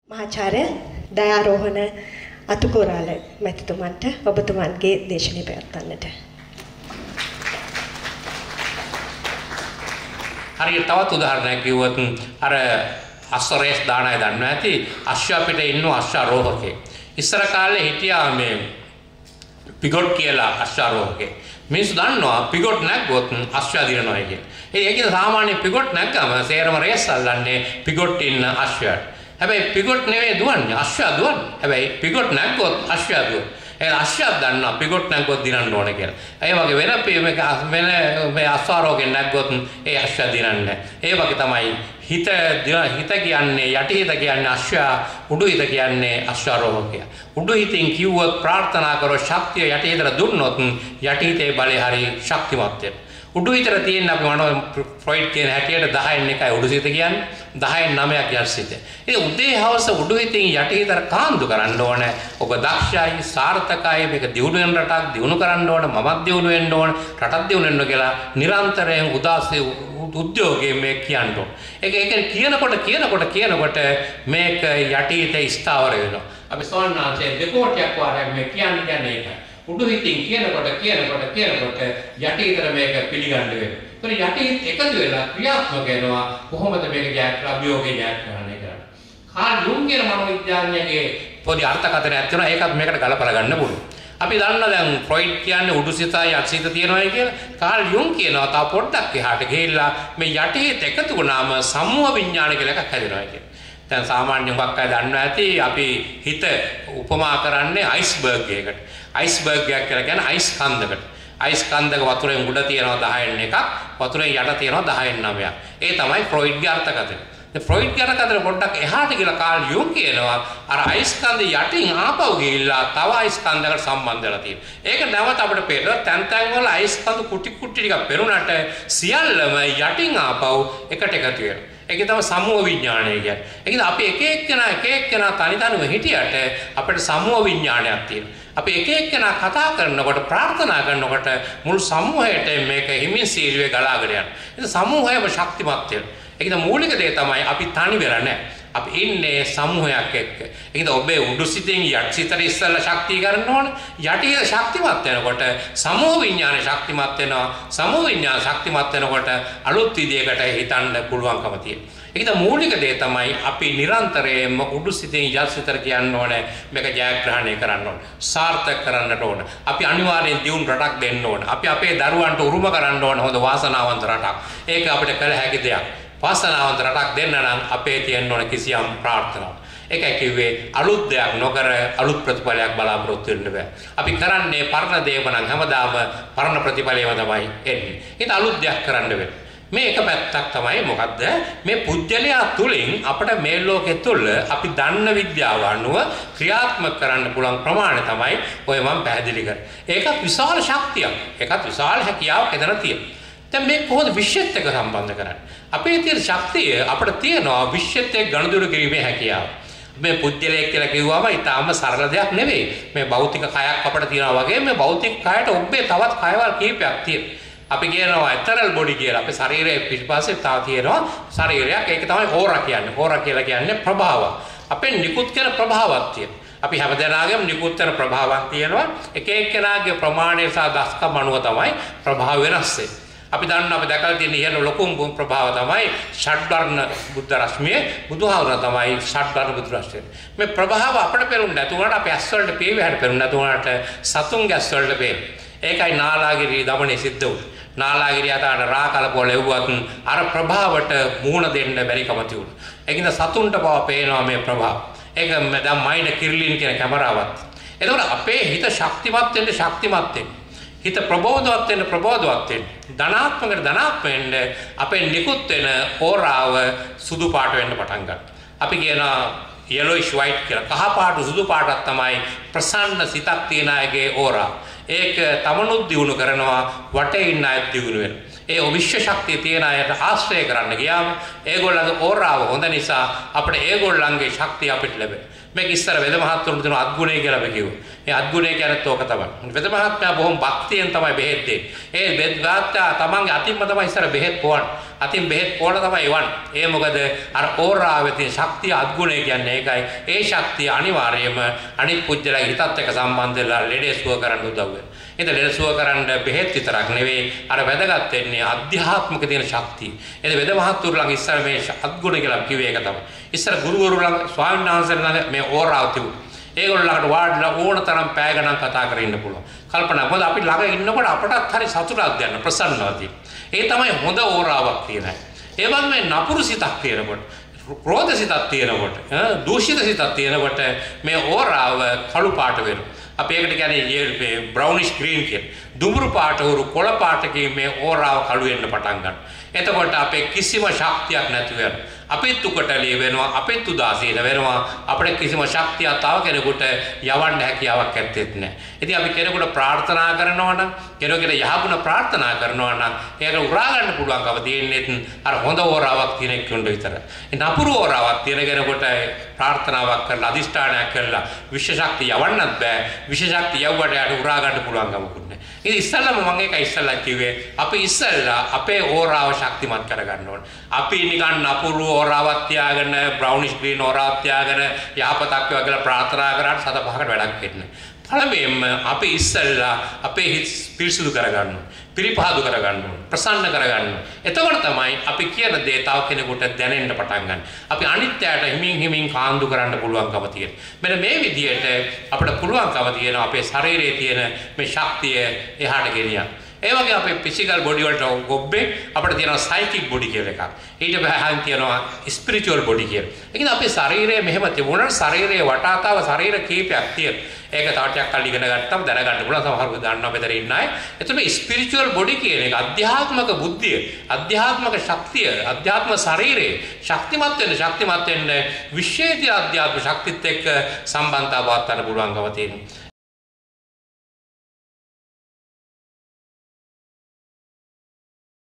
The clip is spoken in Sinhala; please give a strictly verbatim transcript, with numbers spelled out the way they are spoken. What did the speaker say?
මහාචාර්ය දයාරෝහණ අතුකොරාල මැතිතුමන්ට ඔබතුමන්ගේ දේශනය පැවැත්වන්නට. හරියට තවත් උදාහරණයක් කිව්වොත් අර අශ්වරේස් දානය දන්නවා ඇති අශ්වයා පිට ඉන්න අශ්වාරෝහකේ. ඉස්සර කාලේ හිටියා මේ පිගොට් කියලා අශ්වාරෝහකේ. මිනිස්සු දන්නවා පිගොට් නැග්ගොත් අශ්වයා දිනනවා කියලා. ඒකේ සාමාන්‍ය පිගොට් නැග්ගම සේරම රේස් අල්ලන්නේ පිගොට් ඉන්න අශ්වයාට. හැබැයි පිගොට් නෙවෙයි දුවන්නේ අශ්වයා දුවන්නේ. හැබැයි පිගොට් නැග්ගොත් අශ්වයා දුවනවා. ඒ අශ්වයා දන්නවා පිගොට් නැග්ගොත් දිනන්න ඕන කියලා. ඒ වගේ වෙන මේක වෙන මේ අශ්වාරෝහකෙන් නැග්ගොත් ඒ අශ්වයා දිනන්නේ නැහැ. ඒ වගේ තමයි හිත හිත කියන්නේ යටි හිත කියන්නේ අශ්වයා, උඩු හිත කියන්නේ අශ්වාරෝහකයා. උඩු හිතින් කිව්වොත් ප්‍රාර්ථනා කරෝ ශක්තිය යටි හිතට දුන්නොත් යටි හිතේ බලය හරි ශක්තිමත් වෙනවා. උඩු හිතට තියෙන අපි මොනවා ෆ්‍රොයිඩ් කියන හැටියට දහයෙන් එකයි උඩු හිත කියන්නේ දහයෙන් නවයක් යටි හිත. ඒ උදේ හවස උඩු හිතින් යටි හිතට කාන්දු කරන්න ඕනේ. ඔබ දක්ෂයි, සාර්ථකයි, මේක දියුණු වෙන රටක් දියුණු කරන්න ඕනේ, මමත් දියුණු වෙන්න ඕනේ, රටක් දියුණු වෙන්න කියලා නිරන්තරයෙන් උදාසේ උද්‍යෝගයේ මේ කියන්න ඕනේ. ඒක ඒක කියනකොට කියනකොට කියනකොට මේක යටි හිතේ ස්ථාවර වෙනවා. අපි සෝන්නාසේ දෙකෝටියක් වාරයක් මේ කියන්නේ කියන්නේ ඒකයි. උඩු හිතින් කියනකොට කියනකොට කියනකොට යටි හිතට මේක පිළිගන්න වෙනවා. ඒතර යටි හිත එකතු වෙලා ක්‍රියාත්මක වෙනවා. කොහොමද මේක ජයග්‍රහණ අභියෝගේ ජයග්‍රහණය කරන්නේ? කාල් යුන්ගේ මනෝවිද්‍යාඥයාගේ පොඩි අර්ථකථනයක් තියෙනවා. ඒකත් මේකට ගලපලා ගන්න පුළුවන්. අපි දන්නවා දැන් ෆ්‍රොයිඩ් කියන්නේ උඩුසිතයි යටිසිත තියෙනවායි කියලා. කාල් යුන් කියනවා තා පොඩ්ඩක් එහාට ගිහිල්ලා මේ යටි හිත එකතු වුණාම සම්මෝහ විඥාන කියලා එකක් හැදෙනවා කියලා. දැන් සාමාන්‍ය මොකක් අය දන්නවා ඇති අපි හිත උපමා කරන්නේ අයිස්බර්ග් එකකට. අයිස්බර්ග් එකක් කියලා කියන්නේ අයිස් කන්දකට. අයිස් කන්දක වතුරෙන් උඩ තියෙනවා දහයෙන් එකක්, වතුරෙන් යට තියෙනවා දහයෙන් නවයක්. ඒ තමයි ෆ්‍රොයිඩ්ගේ අර්ථකථනය. ඒ ෆ්‍රොයිඩ්ගේ අර්ථකථනය පොඩ්ඩක් එහාට ගිහලා කාල් යුන් කියනවා අර අයිස් කන්ද යටින් ආපහු ගිහිල්ලා තව අයිස් කන්දකට සම්බන්ධ වෙලා තියෙනවා. ඒක නැවත අපිට පේනවා තැන් තැන් වල අයිස් කන්ද කුටි කුටි ටිකක් පෙරුණාට සියල්ලම යටින් ආපහු එකට එකතු වෙනවා. ඒක තමයි සමූහ විඥානය කියන්නේ. ඒකද අපි එක එක්කෙනා එක එක්කෙනා තනි තනිව හිටියට අපිට සමූහ විඥානයක් තියෙනවා. අපි එක එක්කෙනා කතා කරනකොට ප්‍රාර්ථනා කරනකොට මුළු සමූහයට මේක හිමින් සීලුවේ ගලාගෙන යනවා. ඒක සමූහයම ශක්තිමත් වෙනවා. ඒකද මූලික දේ තමයි අපි තනි වෙලා නැහැ. අපි ඉන්නේ සමූහයක් එක්ක. ඒකද ඔබේ උඩුසිතින් යටිසිතට ඉස්සෙල්ලා ශක්තිය ගන්න ඕනේ. යටිහිත ශක්තිමත් වෙනකොට සමූහ විඥානය ශක්තිමත් වෙනවා. සමූහ විඥාන ශක්තිමත් වෙනකොට අලුත් විදියකට හිතන්න පුළුවන්කම තියෙනවා. ඒකද මූලික දේ තමයි අපි නිරන්තරයෙන්ම උඩුසිතින් යටිසිතට කියන්න ඕනේ මේක ජයග්‍රහණය කරන්න ඕනේ. සාර්ථක කරන්නට ඕනේ. අපි අනිවාර්යෙන් දියුණු රටක් දෙන්න ඕනේ. අපි අපේ දරුවන්ට උරුම කරන්න ඕනේ හොඳ වාසනාවන්ත රටක්. ඒක අපිට කළ හැකි දෙයක්. වාසනාවන්ත රටක් දෙන්න නම් අපේ තියෙන්න ඕන කිසියම් ප්‍රාර්ථනාවක්. ඒකයි කිව්වේ අලුත් දෙයක් නොකර අලුත් ප්‍රතිඵලයක් බලාපොරොත්තු වෙන්න බෑ. අපි කරන්නේ පරණ දේම නම් හැමදාම පරණ ප්‍රතිඵලයම තමයි එන්නේ. ඒක අලුත් දෙයක් කරන්න වෙනවා. මේ එක පැත්තක් තමයි මොකද්ද? මේ පුජ්‍යලයා තුලින් අපිට මේ ලෝකෙ තුල අපි දන්න විද්‍යාව අනුව ක්‍රියාත්මක කරන්න පුළුවන් ප්‍රමාණය තමයි ඔය මම පැහැදිලි කරේ. ඒකත් විශාල ශක්තියක්. ඒකත් විශාල හැකියාවක් එතන තියෙනවා. දැන් මේ කොහොමද විශ්වෙත් එක්ක සම්බන්ධ කරන්නේ? අපේ තියෙන ශක්තිය අපිට තියෙනවා විශ්වෙත් එක්ක ගනුදෙනු කිරීමේ හැකියාව. මේ පුජ්‍යලයක් කියලා කිව්වම ඊටාම සරල දෙයක් නෙවෙයි. මේ භෞතික කයක් අපිට තියෙනවා වගේ මේ භෞතික කයට ඔබේ තවත් කයවල් කීපයක් තියෙනවා. අපි කියනවා එතරල් බොඩි කියලා. අපේ ශරීරයේ පිටිපස්සේ තව තියෙනවා ශරීරයක්. ඒක තමයි ඕරා කියන්නේ. ඕරා කියලා කියන්නේ ප්‍රභාව. අපේ නිකුත් කරන ප්‍රභාවක් තියෙනවා. අපි හැමදෙනාගේම නිකුත් වෙන ප්‍රභාවක් තියෙනවා. එක එක්කෙනාගේ ප්‍රමාණය සහ දස්කම් අනුව තමයි ප්‍රභාව වෙනස් වෙන්නේ. අපි දන්නවා අපි දැකලා තියෙන ඉහළ ලොකුම ප්‍රභාව තමයි ෂඩ්වර්ණ බුද්ධ රශ්මිය. බුදුහාමුදුරුවෝ තමයි ෂඩ්වර්ණ බුද්ධ රශ්මිය. මේ ප්‍රභාව අපිට පෙරුන්නේ නැතුණාට අපි ඇස් වලට පේවේ හැට පෙරුන්නේ නැතුණාට සතුන්ගේ ඇස් වලට පේන. ඒකයි නාලාගිරි දමනේ සිද්ධ වුනේ. නාලාගිරිය අතට රාකලපොළ එව්වත් අර ප්‍රභාවට මුහුණ දෙන්න බැරි කම තියුණා. ඒකින්ද සතුන්ට පව පේනවා මේ ප්‍රභාව. ඒක දැන් මයින්ඩ් කිර්ලින් කියන කැමරාවත්. එතකොට අපේ හිත ශක්තිමත් වෙන්න ශක්තිමත් වෙන්න. හිත ප්‍රබෝධවත් වෙන්න ප්‍රබෝධවත් වෙන්න. ධනාත්මකට ධනාත්ම වෙන්න අපේ නිකුත් වෙන ඕරාව සුදු පාට වෙන්න පටන් ගන්නවා. අපි කියනවා yellowish white කියලා. කහ පාට සුදු පාටක් තමයි ප්‍රසන්න සිතක් තියන අයගේ ඕරා. ඒක තමනුත් දියුණු කරනවා වටේ ඉන්න අයත් දියුණු වෙනවා. ඒ විශ්ව ශක්තිය තියන අයට ආශ්‍රය කරන්න ගියාම ඒගොල්ලන්ගේ ඕරාව හොඳ නිසා අපිට ඒගොල්ලන්ගේ ශක්තිය අපිට ලැබෙනවා. මේක ඉස්සර වෙද මහත්තුරුන් දෙන අත්ගුණය කියලා අපි කිව්වා. ඒ අත්ගුණය කියනත් ඕක තමයි. වෙද මහත්මයා බොහොම භක්තියෙන් තමයි බෙහෙත් දෙන්නේ. ඒ වෙද ගාත්තා තමන්ගේ අතින්ම තමයි ඉස්සර බෙහෙත් පොවන්නේ. අතින් බෙහෙත් පොළ තමයි එවන්නේ. ඒ මොකද අර ඕරාවේ තියෙන ශක්තිය අද්ගුණය කියන්නේ ඒකයි. ඒ ශක්තිය අනිවාර්යයෙන්ම අනිත් පුජ්‍යලගේ හිතත් එක්ක සම්බන්ධ වෙලා ලෙඩේ සුව කරන්න උදව් වෙනවා. ඉතින් ලෙඩ සුව කරන්න බෙහෙත් විතරක් නෙවෙයි අර වැදගත් වෙන්නේ අධ්‍යාත්මික තියෙන ශක්තිය. එතන වෙද මහත්තුරු ළඟ ඉස්සර මේ අද්ගුණ කියලා කිව්වේ ඒක තමයි. ඉස්සර ගුරුවරු ළඟ ස්වාමීන් වහන්සේලා ළඟ මේ ඕරාව තිබුණා. ඒගොල්ලෝ ළඟට වාඩිලා ඕන තරම් පැය ගණන් කතා කරගෙන ඉන්න පුළුවන්. කල්පනා මොකද අපි ළඟ ඉන්නකොට අපටත් හරි සතුටක් දැනෙන ප්‍රසන්නව තියෙන. ඒ තමයි හොඳ ඕරාවක් තියෙන අය. ඒ වගේම මේ නපුරු සිතක් තියෙනකොට, ක්‍රෝධ සිතක් තියෙනකොට, දූෂිත සිතක් තියෙනකොට මේ ඕරාව කළු පාට වෙනවා. අපි ඒකට කියන්නේ මේ බ්‍රවුනිෂ් ග්‍රීන් කියන. දුඹුරු පාට උරු කොළ පාටකින් මේ ඕරාව කළු වෙන්න පටන් ගන්නවා. එතකොට අපේ කිසිම ශක්තියක් නැති වෙනවා. අපිත් උකටලිය වෙනවා, අපිත් උදාසීන වෙනවා. අපිට කිසිම ශක්තියක් තව කෙනෙකුට යවන්න හැකියාවක් ඇත්තෙත් නැහැ. ඉතින් අපි කෙනෙකුට ප්‍රාර්ථනා කරනවා නම්, කෙනෙකුට යහගුණ ප්‍රාර්ථනා කරනවා නම් ඒක උරා ගන්න පුළුවන්කම තියෙන්නේ අර හොඳ ඕරාවක් තියෙන කෙනෙකුට විතරයි. ඒ නපුරු ඕරාවක් තියෙන කෙනෙකුට ප්‍රාර්ථනාවක් කරලා අදිෂ්ඨානයක් කරලා විශේෂ ශක්තිය යවන්නත් බෑ. විශේෂ ශක්තිය යවුවට යට උරා ගන්න පුළුවන්කමකුත් නැහැ. ඉතින් ඉස්සල්ලාම මම ඒක ඉස්සල්ලා කිව්වේ අපි ඉස්සල්ලා අපේ ඕරාව ශක්තිමත් කරගන්න ඕන. අපි නිකන් නපුරු ඕරාවක් තියාගෙන බ්‍රවුනිෂ් ග්‍රීන් ඕරාවක් තියාගෙන යහපතක් වේවා කියලා ප්‍රාර්ථනා කරාට සත පහකට වැඩක් වෙන්නේ නැහැ. පළමුවෙන්ම අපි ඉස්සල්ලා අපේ හිත පිරිසුදු කරගන්න ඕන. පිරිපහදු කරගන්න ඕන. ප්‍රසන්න කරගන්න ඕන. එතකොට තමයි අපි කියන දේ තව කෙනෙකුට දැනෙන්න පටන් ගන්න. අපි අනිත්‍යයට හිමින් හිමින් කාන්දු කරන්න පුළුවන්කම තියෙනවා. මෙන්න මේ විදිහට අපිට පුළුවන්කම තියෙනවා අපේ ශරීරයේ තියෙන මේ ශක්තිය එහාට ගෙනියන්න. ඒ වගේ අපේ ෆිසිකල් බොඩි වලට ගොබ්බේ අපිට තියෙනවා සයිකික් බොඩි කියලා එකක්. ඊට පස්සේ තියෙනවා ස්පිරිචුවල් බොඩි කියලා. ඒ කියන්නේ අපේ ශරීරය මෙහෙම තිබුණාට ශරීරයේ වටාතාව ශරීර කීපයක් තියෙනවා. ඒක තව ටිකක් කල් ඉගෙන ගත්තම දැනගන්න පුළුවන්. සමහරව දන්නවා මෙතන ඉන්න අය. එතකොට ස්පිරිචුවල් බොඩි කියන එක අධ්‍යාත්මික බුද්ධිය, අධ්‍යාත්මික ශක්තිය, අධ්‍යාත්ම ශරීරයේ ශක්තිමත් වෙන ශක්තිමත් වෙන විශේෂ අධ්‍යාත්ම ශක්තිත් එක්ක සම්බන්ධතාවයක් ගන්න පුළුවන්කම තියෙනවා.